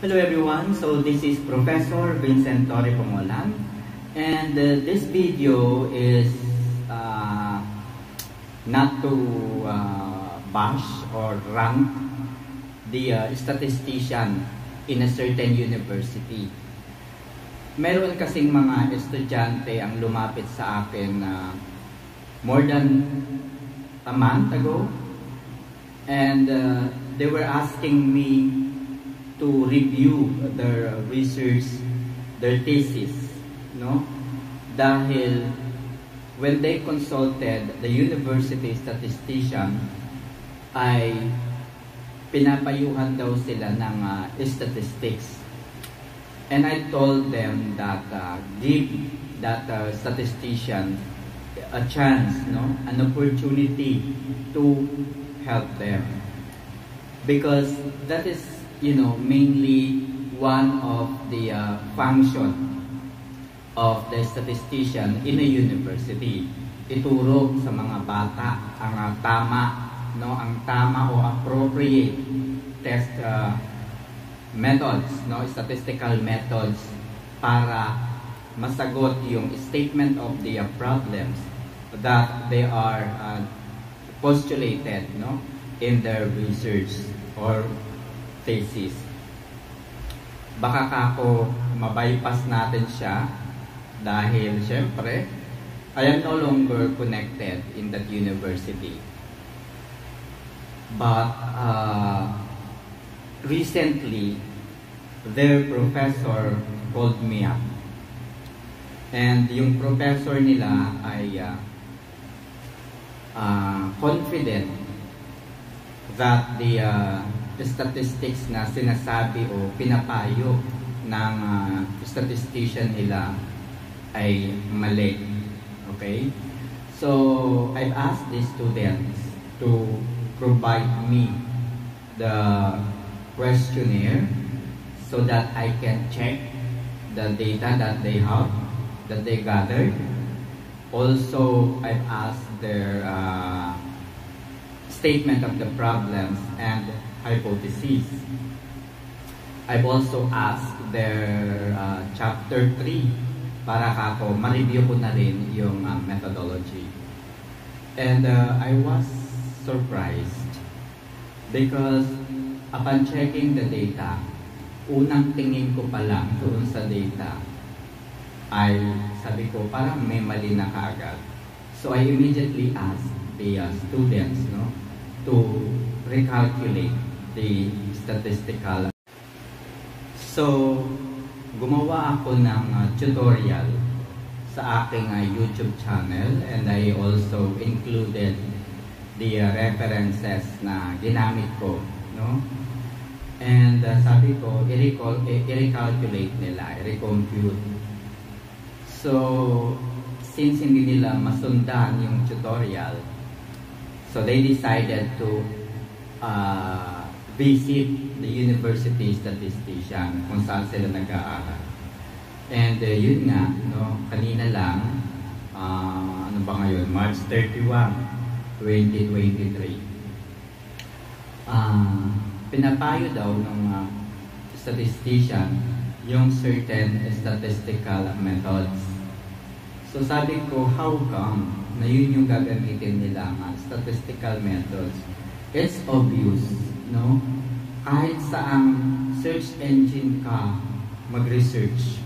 Hello everyone, so this is Professor Vincent Torre Pomolan, and this video is not to bash or rank the statistician in a certain university. Meron kasing mga estudyante ang lumapit sa akin more than a month ago, and they were asking me to review their research, their thesis, no? Dahil when they consulted the university statistician, ay pinapayuhan daw sila ng statistics. And I told them that give that statistician a chance, no? An opportunity to help them. Because that is, mainly one of the function of the statistician in a university. Ituro sa mga bata ang ang tama o appropriate test methods, statistical methods para masagot yung statement of the problems that they are postulated, in their research or thesis. Baka kako mabypass natin siya dahil syempre I am no longer connected in that university. But recently their professor called me up, and yung professor nila ay confident that the statistics na sinasabi o pinapayo ng statistician nila ay mali. Okay? So, I've asked the students to provide me the questionnaire so that I can check the data that they have, that they gathered. Also, I've asked their statement of the problems and hypotheses. I've also asked their chapter 3 para kako ma-review ko na rin yung methodology. And I was surprised because upon checking the data, unang tingin ko pa lang doon sa data ay sabi ko parang may mali na kaagad. So I immediately asked the students to recalculate the statistical. So, gumawa ako ng tutorial sa aking YouTube channel, and I also included the references na ginamit ko, And sabi ko, i-recalculate nila, i-recompute. So, since hindi nila masundan yung tutorial, so they decided to visit the university statistician kung saan sila nag-aaral. And yun nga, kanina lang, ano ba ngayon? March 31, 2023. Pinapayo daw ng statistician yung certain statistical methods. So sabi ko, how come na yun yung gagamitin nila statistical methods? It's obvious, kahit saang search engine ka mag-research,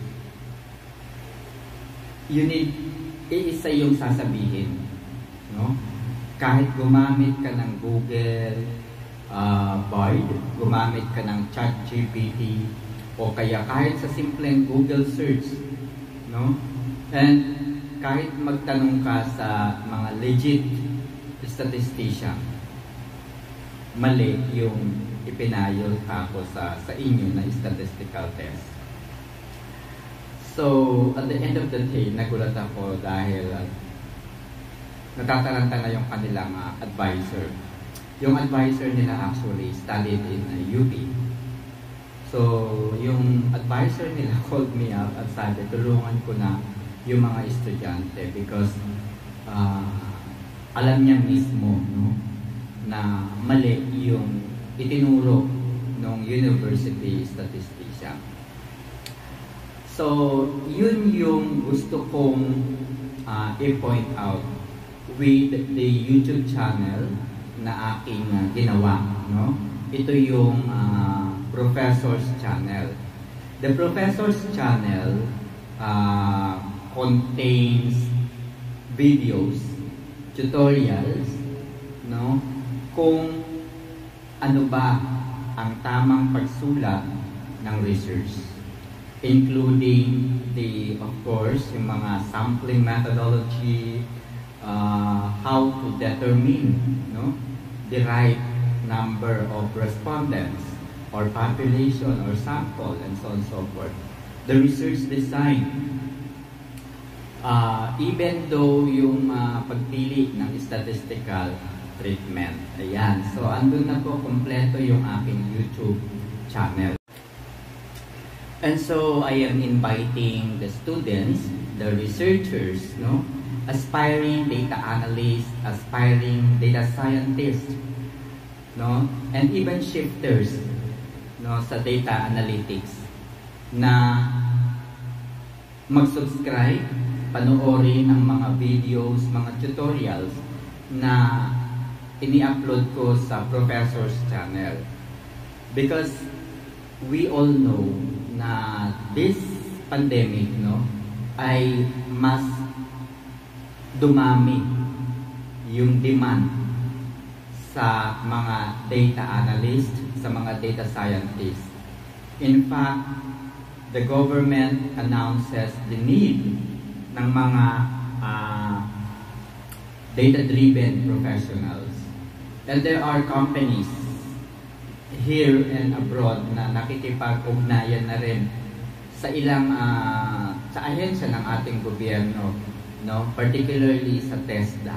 you need iisa yung sasabihin, Kahit gumamit ka ng Google, Bard, gumamit ka ng ChatGPT, o kaya kahit sa simpleng Google search, And kahit magtanong ka sa mga legit statistician, mali yung ipinayo ako sa inyo na statistical test. So, at the end of the day, nagulat ako dahil natataranta na yung kanilang advisor. Yung advisor nila actually studied in UP. So, yung advisor nila called me up at sabi, tulungan ko na yung mga estudyante because alam niya mismo na mali yung itinuro ng university statistician. So, yun yung gusto kong i-point out with the YouTube channel na aking ginawa, no? Ito yung Professor's Channel. The Professor's Channel contains videos, tutorials, no? Kung ano ba ang tamang pagsulat ng research, including of course, yung mga sampling methodology, how to determine, no, the right number of respondents or population or sample, and so on and so forth. The research design, even though yung pagpili ng statistical treatment. Ayan. So, andun na po kompleto yung aking YouTube channel. And so, I am inviting the students, the researchers, no, aspiring data analysts, aspiring data scientists, no, and even shifters, no, sa data analytics, na mag-subscribe, panoorin ang mga videos, mga tutorials na ini-upload ko sa Professor's Channel. Because we all know na this pandemic, no, ay mas dumami yung demand sa mga data analyst, sa mga data scientists. In fact, the government announces the need ng mga data-driven professionals. And there are companies here and abroad na nakikipag-ugnayan na rin sa ilang sa ahensya ng ating gobyerno, no, particularly sa TESDA,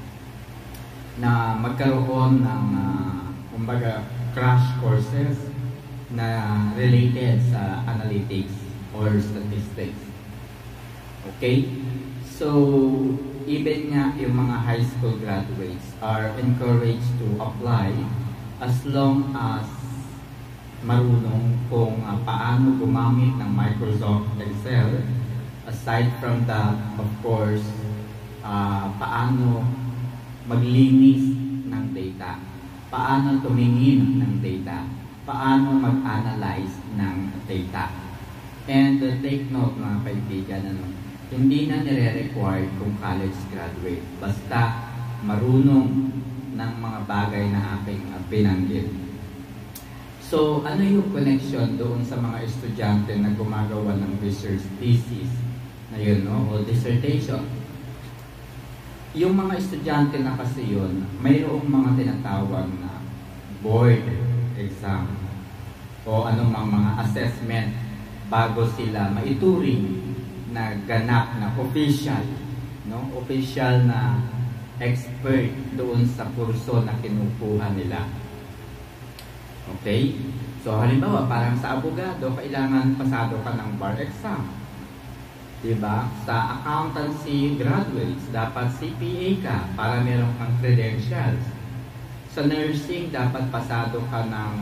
na magkaroon ng kumbaga crash courses na related sa analytics or statistics. Okay? So, even nga yung mga high school graduates are encouraged to apply as long as marunong kung paano gumamit ng Microsoft Excel. Aside from that, of course, paano maglinis ng data, paano tumingin ng data, paano mag-analyze ng data. And take note, mga kaibigan, hindi na nire-require kung college graduate, basta marunong ng mga bagay na aking binanggit. So, ano yung connection doon sa mga estudyante na gumagawa ng research thesis na yun, no? O dissertation? Yung mga estudyante na kasi yun, mayroong mga tinatawag na board exam o anumang mga assessment bago sila maituring na ganap na official, no? Official na expert doon sa kurso na kinukuha nila. Okay? So, halimbawa, parang sa abogado, kailangan pasado ka ng bar exam. Diba? Sa accountancy graduates, dapat CPA ka para meron kang credentials. Sa nursing, dapat pasado ka ng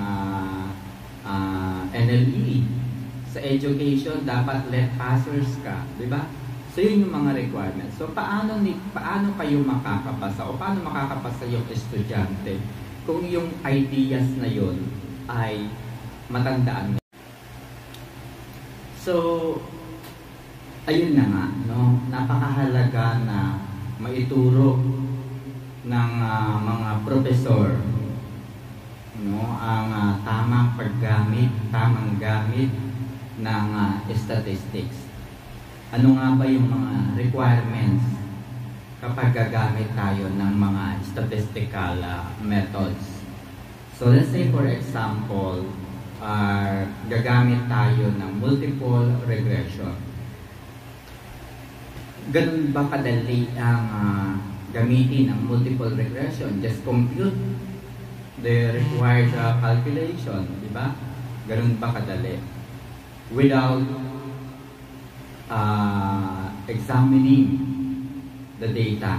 NLE. Sa education, dapat let passers ka. Diba? So, yun yung mga requirements. So, paano kayo makakapasa o paano makakapasa yung estudyante kung yung ideas na yun ay matandaan niya? So, ayun na nga, no? Napakahalaga na maituro ng mga profesor, no, ang tamang paggamit, tamang gamit ng statistics. Ano nga ba yung mga requirements kapag gagamit tayo ng mga statistical methods? So let's say for example, gagamit tayo ng multiple regression. Ganun ba kadali ang gamitin ng multiple regression? Just compute the required calculation, di ba? Ganun ba kadali? Without examining the data,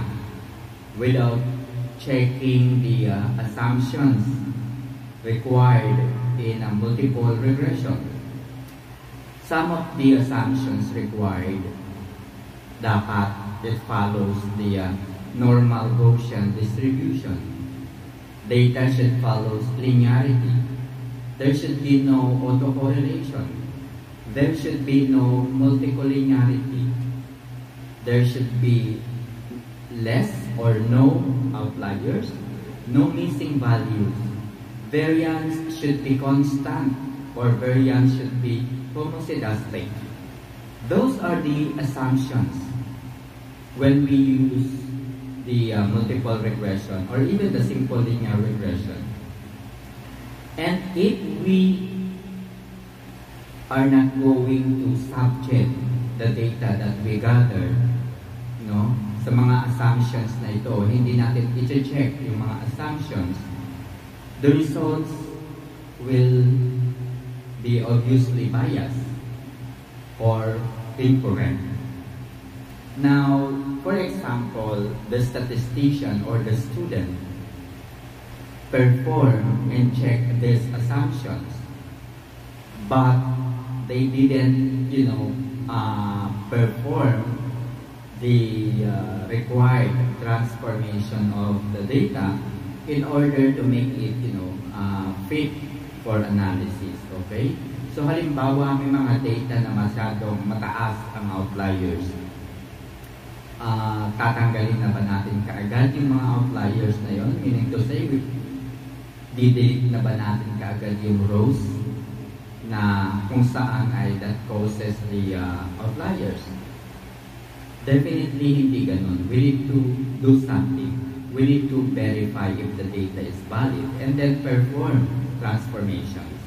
without checking the assumptions required in a multiple regression. Some of the assumptions required dapat it follows the normal Gaussian distribution. Data should follow linearity. There should be no autocorrelation. There should be no multicollinearity. There should be less or no outliers, no missing values. Variance should be constant, or variance should be homoscedastic. Those are the assumptions when we use the multiple regression or even the simple linear regression. And if we are not going to subject the data that we gather, no, sa mga assumptions na ito, hindi natin i-check yung mga assumptions, the results will be obviously biased or incorrect. Now, for example, the statistician or the student perform and check these assumptions, but they didn't, perform the required transformation of the data in order to make it, fit for analysis. Okay? So halimbawa, may mga data na masyadong mataas ang outliers. Tatanggalin na ba natin kaagad yung mga outliers na yon? Meaning to say, di-delete na ba natin kaagad yung rows na kung saan ay that causes the outliers? Definitely hindi ganun. We need to do something. We need to verify if the data is valid and then perform transformations.